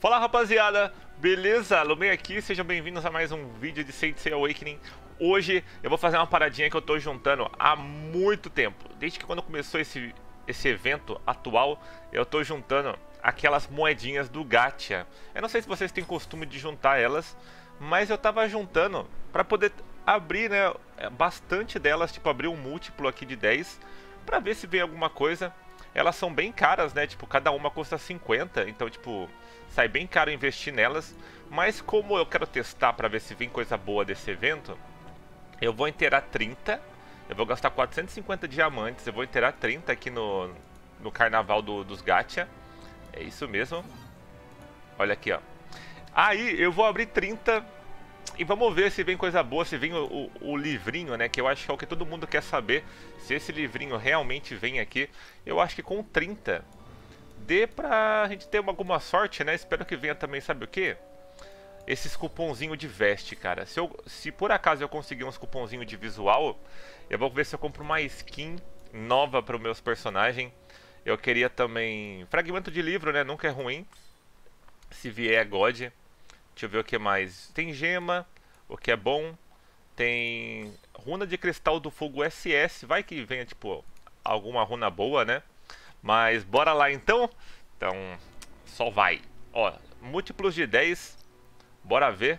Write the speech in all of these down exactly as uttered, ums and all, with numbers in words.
Fala rapaziada, beleza? Lumei aqui, sejam bem-vindos a mais um vídeo de Saints Seiya Awakening. Hoje eu vou fazer uma paradinha que eu tô juntando há muito tempo. Desde que quando começou esse, esse evento atual, eu tô juntando aquelas moedinhas do Gacha. Eu não sei se vocês têm costume de juntar elas, mas eu tava juntando pra poder abrir, né, bastante delas, tipo abrir um múltiplo aqui de dez, pra ver se vem alguma coisa. Elas são bem caras, né, tipo, cada uma custa cinquenta, então tipo, sai bem caro investir nelas. Mas como eu quero testar pra ver se vem coisa boa desse evento, eu vou inteirar trinta, eu vou gastar quatrocentos e cinquenta diamantes, eu vou inteirar trinta aqui no, no carnaval do, dos gacha. É isso mesmo. Olha aqui, ó. Aí eu vou abrir trinta e vamos ver se vem coisa boa, se vem o, o, o livrinho, né? Que eu acho que é o que todo mundo quer saber. Se esse livrinho realmente vem aqui. Eu acho que com trinta dê pra gente ter uma, alguma sorte, né? Espero que venha também, sabe o que? Esses cupomzinhos de veste, cara. Se, eu, se por acaso eu conseguir uns cupomzinhos de visual, eu vou ver se eu compro uma skin nova para os meus personagens. Eu queria também fragmento de livro, né? Nunca é ruim. Se vier é God. Deixa eu ver o que mais. Tem gema, o que é bom. Tem runa de cristal do fogo S S. Vai que venha, tipo, alguma runa boa, né? Mas bora lá então. Então, só vai. Ó, múltiplos de dez. Bora ver.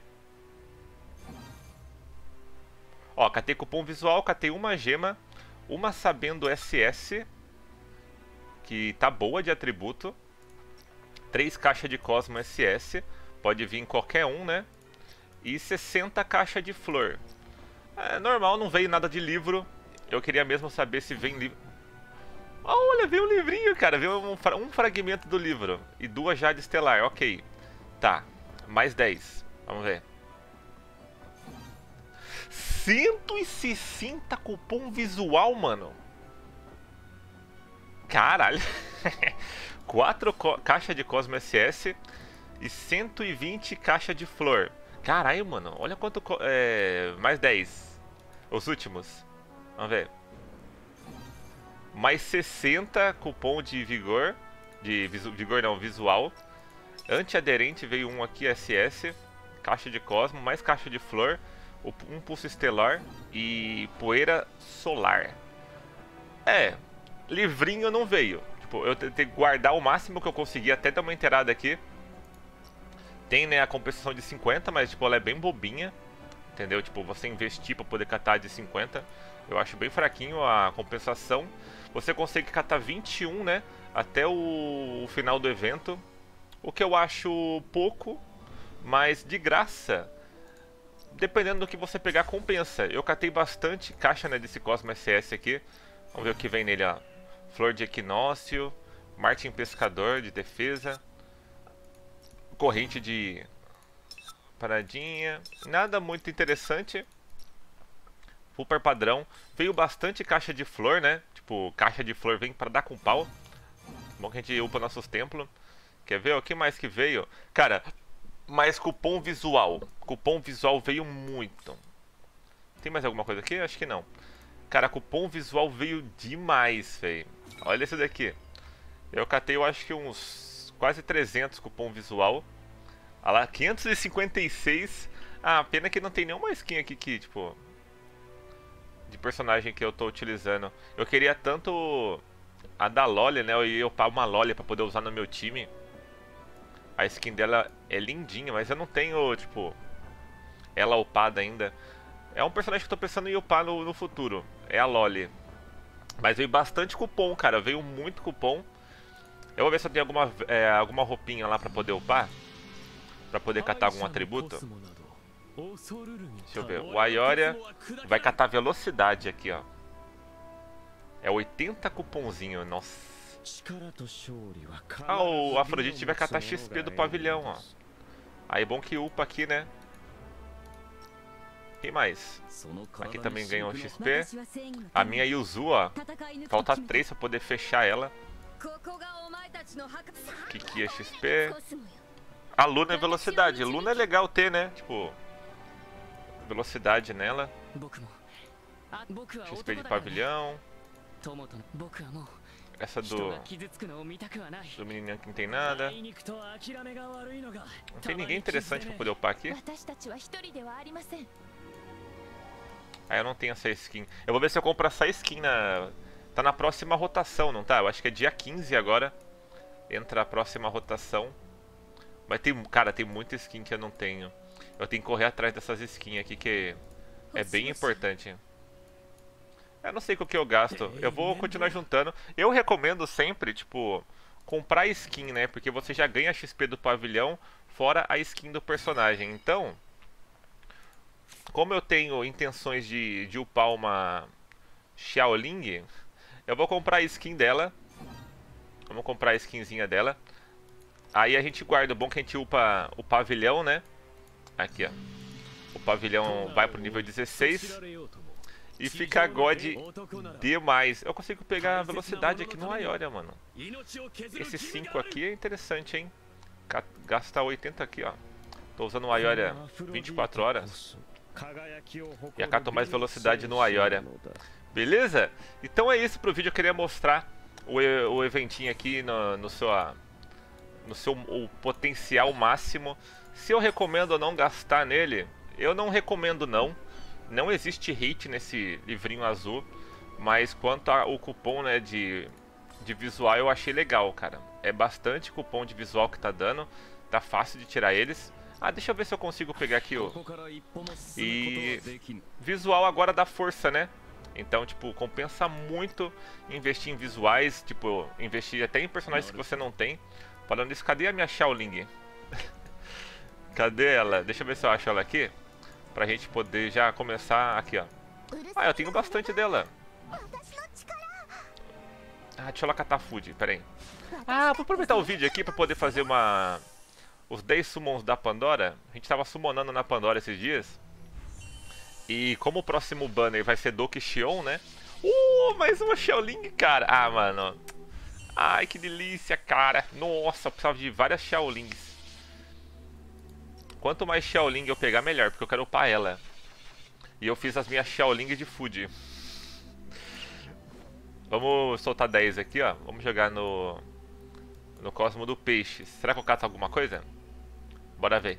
Ó, catei cupom visual, catei uma gema. Uma sabendo S S. Que tá boa de atributo. Três caixas de Cosmo S S. Pode vir em qualquer um, né? E sessenta caixas de flor. É normal, não veio nada de livro. Eu queria mesmo saber se vem livro. Olha, veio um livrinho, cara. Veio um, um fragmento do livro. E duas Jade Estelar, ok. Tá, mais dez. Vamos ver. cento e sessenta cupom visual, mano. Caralho. quatro caixas de Cosmo S S. E cento e vinte caixa de flor. Caralho, mano. Olha quanto... É, mais dez. Os últimos. Vamos ver. Mais sessenta cupom de vigor. De visu, vigor não, visual. Antiaderente veio um aqui, S S. Caixa de Cosmo. Mais caixa de flor. Um pulso estelar. E poeira solar. É. Livrinho não veio. Tipo, eu tentei guardar o máximo que eu consegui. Até dar uma inteirada aqui. Tem, né, a compensação de cinquenta, mas tipo, ela é bem bobinha. Entendeu? Tipo, você investir para poder catar de cinquenta. Eu acho bem fraquinho a compensação. Você consegue catar vinte e um, né? Até o, o final do evento. O que eu acho pouco, mas de graça. Dependendo do que você pegar, compensa. Eu catei bastante caixa, né, desse Cosmo S S aqui. Vamos ver o que vem nele, ó. Flor de Equinócio. Martin Pescador de defesa. Corrente de paradinha, nada muito interessante. Super padrão. Veio bastante caixa de flor, né? Tipo, caixa de flor vem pra dar com pau. Bom que a gente upa nossos templos. Quer ver o que mais que veio? Cara, mais cupom visual. Cupom visual veio muito. Tem mais alguma coisa aqui? Acho que não. Cara, cupom visual veio demais, velho. Olha esse daqui. Eu catei, eu acho que uns quase trezentos cupom visual. Olha lá, quinhentos e cinquenta e seis. Ah, pena que não tem nenhuma skin aqui que, tipo, de personagem que eu tô utilizando. Eu queria tanto a da Loli, né? Eu ia upar uma Loli pra poder usar no meu time. A skin dela é lindinha, mas eu não tenho, tipo, ela upada ainda. É um personagem que eu tô pensando em upar no, no futuro. É a Loli. Mas veio bastante cupom, cara. Veio muito cupom. Eu vou ver se eu tenho alguma, é, alguma roupinha lá pra poder upar. Pra poder catar algum atributo. Deixa eu ver. O Aioria vai catar velocidade aqui, ó. É oitenta cupomzinho, nossa. Ah, o Afrodite vai catar X P do pavilhão, ó. Aí bom que upa aqui, né? Quem mais? Aqui também ganhou X P. A minha Yuzu, ó. Falta três pra poder fechar ela. Kiki é X P. A Luna é velocidade. Luna é legal ter, né? Tipo, velocidade nela. X P de pavilhão. Essa do... do menininho que não tem nada. Não tem ninguém interessante pra poder upar aqui. Ah, eu não tenho essa skin. Eu vou ver se eu compro essa skin na... Tá na próxima rotação, não tá? Eu acho que é dia quinze agora. Entra a próxima rotação. Mas tem... Cara, tem muita skin que eu não tenho. Eu tenho que correr atrás dessas skins aqui que é bem importante. Eu não sei com o que eu gasto. Eu vou continuar juntando. Eu recomendo sempre, tipo, comprar skin, né? Porque você já ganha X P do pavilhão, fora a skin do personagem. Então, como eu tenho intenções de, de upar uma Xiaoling, eu vou comprar a skin dela. Vamos comprar a skinzinha dela. Aí a gente guarda. O bom que a gente upa o pavilhão, né? Aqui, ó. O pavilhão vai pro nível dezesseis. E fica God demais. Eu consigo pegar a velocidade aqui no Ioria, mano. Esse cinco aqui é interessante, hein? Gastar oitenta aqui, ó. Tô usando o Ioria vinte e quatro horas. E acato mais velocidade no Ioria. Beleza? Então é isso pro vídeo. Eu queria mostrar o, o eventinho aqui no, no seu, no seu o potencial máximo. Se eu recomendo ou não gastar nele, eu não recomendo não. Não existe hate nesse livrinho azul, mas quanto ao cupom, né, de, de visual, eu achei legal, cara. É bastante cupom de visual que tá dando, tá fácil de tirar eles. Ah, deixa eu ver se eu consigo pegar aqui o... E visual agora dá força, né? Então, tipo, compensa muito investir em visuais, tipo, investir até em personagens que você não tem. Falando isso, cadê a minha Xiaoling? Cadê ela? Deixa eu ver se eu acho ela aqui. Pra gente poder já começar aqui, ó. Ah, eu tenho bastante dela. Ah, deixa eu lá catar food, pera aí. Ah, vou aproveitar o vídeo aqui pra poder fazer uma... Os dez summons da Pandora. A gente tava summonando na Pandora esses dias. E como o próximo banner vai ser Doki Xion, né? Uh, mais uma Xiaoling, cara. Ah, mano. Ai, que delícia, cara. Nossa, eu precisava de várias Xiaolings. Quanto mais Xiaoling eu pegar, melhor, porque eu quero upar ela. E eu fiz as minhas Xiaoling de food. Vamos soltar dez aqui, ó. Vamos jogar no... No Cosmo do Peixe. Será que eu cato alguma coisa? Bora ver.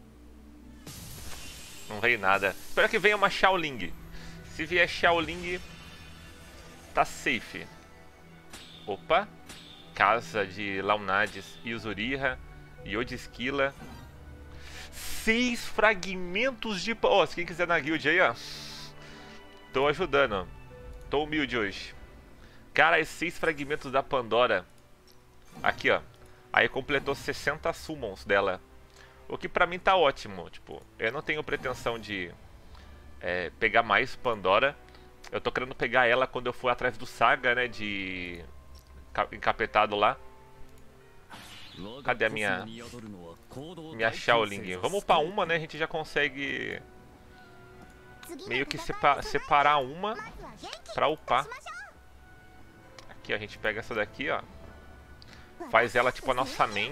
Não veio nada. Espero que venha uma Xiaoling. Se vier Xiaoling, tá safe. Opa. Casa de Launades, Yuzuriha, Yodisquila. Seis fragmentos de... Ó, oh, se quem quiser na guild aí, ó. Tô ajudando. Tô humilde hoje. Cara, esses seis fragmentos da Pandora. Aqui, ó. Aí completou sessenta summons dela. O que pra mim tá ótimo. Tipo, eu não tenho pretensão de é, pegar mais Pandora. Eu tô querendo pegar ela quando eu for atrás do Saga, né? De... encapetado lá. Cadê a minha... Minha Xiaoling? Vamos upar uma, né? A gente já consegue... Meio que sepa separar uma pra upar. Aqui, ó, a gente pega essa daqui, ó. Faz ela tipo a nossa main.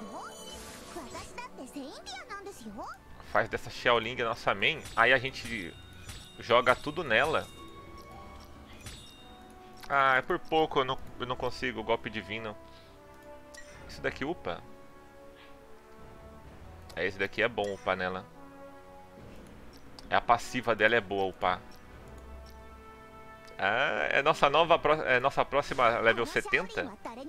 Faz dessa Xiaoling a nossa main. Aí a gente joga tudo nela. Ah, é por pouco eu não, eu não consigo o golpe divino. Esse daqui upa? É, esse daqui é bom upar nela. É, a passiva dela é boa upar. Ah, é nossa nova é nossa próxima level setenta?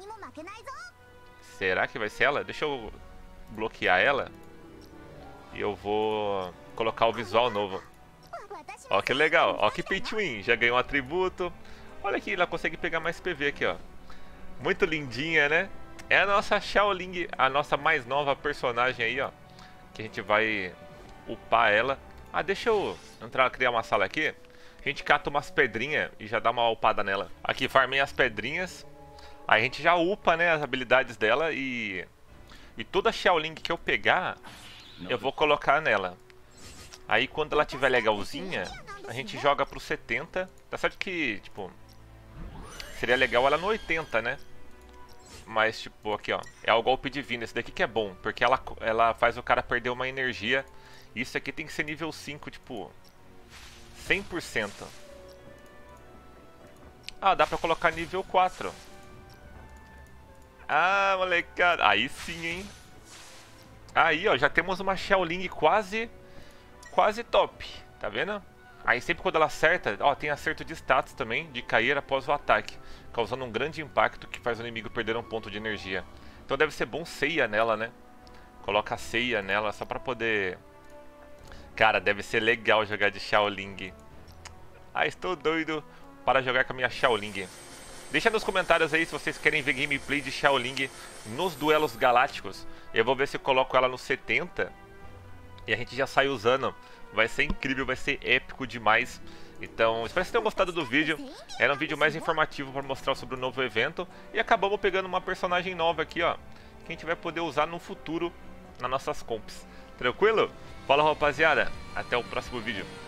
Será que vai ser ela? Deixa eu bloquear ela. E eu vou colocar o visual novo. Ó que legal, ó que pay to win. Já ganhou um atributo. Olha aqui, ela consegue pegar mais P V aqui, ó. Muito lindinha, né? É a nossa Xiaoling, a nossa mais nova personagem aí, ó. Que a gente vai upar ela. Ah, deixa eu entrar, criar uma sala aqui. A gente cata umas pedrinhas e já dá uma upada nela. Aqui, farmei as pedrinhas. Aí a gente já upa, né, as habilidades dela e... E toda Xiaoling que eu pegar, eu vou colocar nela. Aí quando ela tiver legalzinha, a gente joga pro setenta. Tá certo que, tipo... Seria legal ela no oitenta, né? Mas, tipo, aqui, ó. É o golpe divino. Esse daqui que é bom. Porque ela, ela faz o cara perder uma energia. Isso aqui tem que ser nível cinco, tipo... cem por cento. Ah, dá pra colocar nível quatro. Ah, molecada. Aí sim, hein? Aí, ó, já temos uma Xiaoling quase, quase top. Tá vendo? Aí sempre quando ela acerta, ó, tem acerto de status também, de cair após o ataque, causando um grande impacto que faz o inimigo perder um ponto de energia. Então deve ser bom ceia nela, né? Coloca a ceia nela só pra poder... Cara, deve ser legal jogar de Xiaoling. Ah, estou doido para jogar com a minha Xiaoling. Deixa nos comentários aí se vocês querem ver gameplay de Xiaoling nos duelos galácticos. Eu vou ver se eu coloco ela no setenta e a gente já sai usando. Vai ser incrível, vai ser épico demais. Então, espero que vocês tenham gostado do vídeo. Era um vídeo mais informativo para mostrar sobre o novo evento. E acabamos pegando uma personagem nova aqui, ó, que a gente vai poder usar no futuro nas nossas comps. Tranquilo? Fala, rapaziada. Até o próximo vídeo.